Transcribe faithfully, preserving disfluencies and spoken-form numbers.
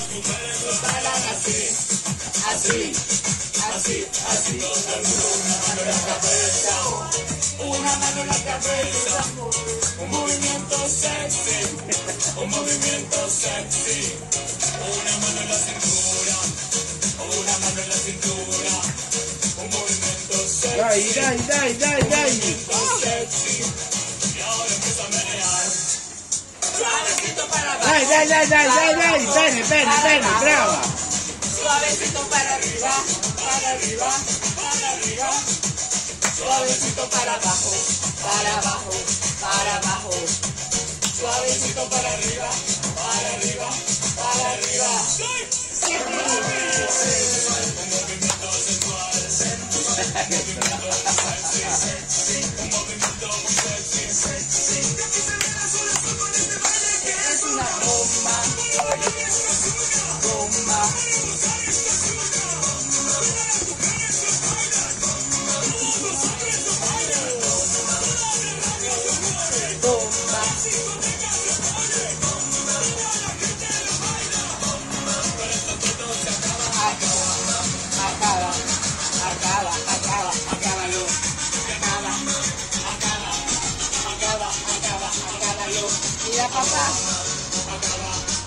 mujeres nos bailan así, así, así, así. Una mano en la cabeza, una mano en la cabeza, un movimiento sexy, un movimiento sexy. Una mano en la cintura, una mano en la cintura, un movimiento sexy. Dai, dai, dai, dai, dai. Sexy. Y ahora empieza a menear. Suavecito para abajo. Dai, dai, dai, dai, dai, dai. Bene, bene, bene, brava. Suavecito para arriba, para arriba, para arriba. Suavecito para abajo, para abajo, para abajo. Suavecito para arriba, para arriba, para arriba. Sí. Un movimiento sensual, sensual, un movimiento sexy, sexy, un movimiento muy sexy, sexy. Es una bomba, bomba. Acaba, acaba, acaba, acábalo. Acaba, acaba, acaba, acaba, acábalo. Mira, papá. Acaba.